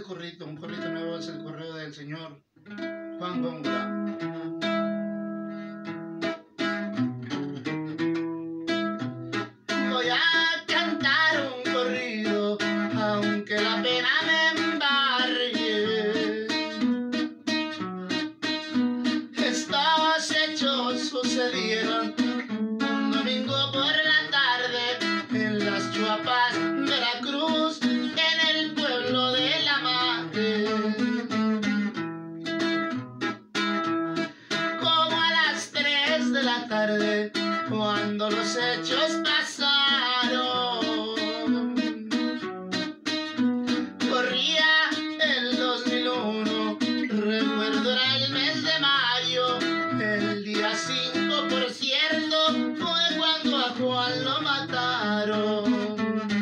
corrito, un corrito nuevo es el correo del señor Juan Góngora. Voy a cantar un corrido, aunque la pena me embargue. Estos hechos sucedieron un domingo por la tarde en las Chuapas, Veracruz, en el pueblo de La Mate. Como a las 3 de la tarde, cuando los hechos pasaron, corría el 2001, recuerdo era el mes de mayo, el día 5 por cierto, fue cuando a Juan lo mataron.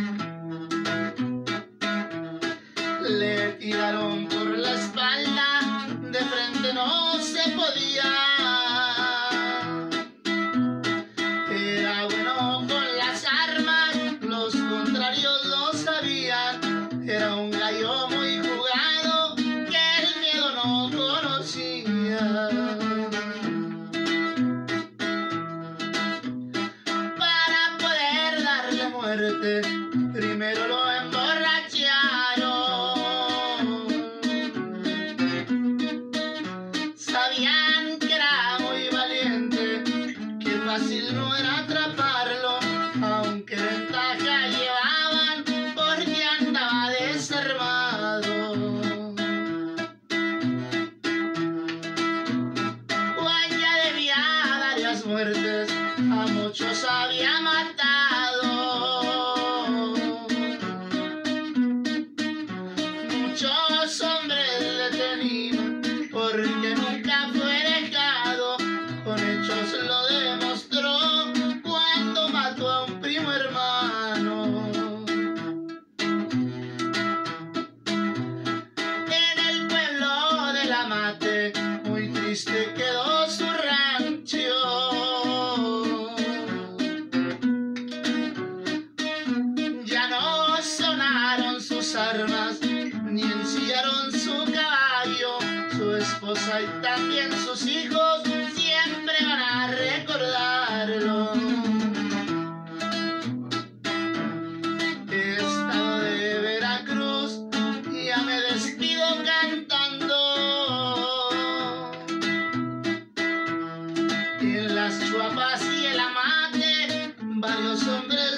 Le tiraron por la espalda, de frente no se podía. Era bueno con las armas, los contrarios lo sabían. Era un gallo muy jugado que el miedo no conocía. Para poder darle muerte, primero lo emborracharon. Sabían que era muy valiente, que fácil no era atraparlo, aunque ventaja llevaban porque andaba desarmado. Juan ya debía varias muertes, a muchos había matado. Muchos hombres le tenían porque nunca fue dejado, con hechos lo demostró cuando mató a un primo hermano. En el pueblo de La Mate, muy triste quedó su rancho. Ya no sonaron sus armas, ni ensillaron su caballo. Su esposa y también sus hijos siempre van a recordarlo. Estado de Veracruz, ya me despido cantando. En las Chuapas y en La Mate, varios hombres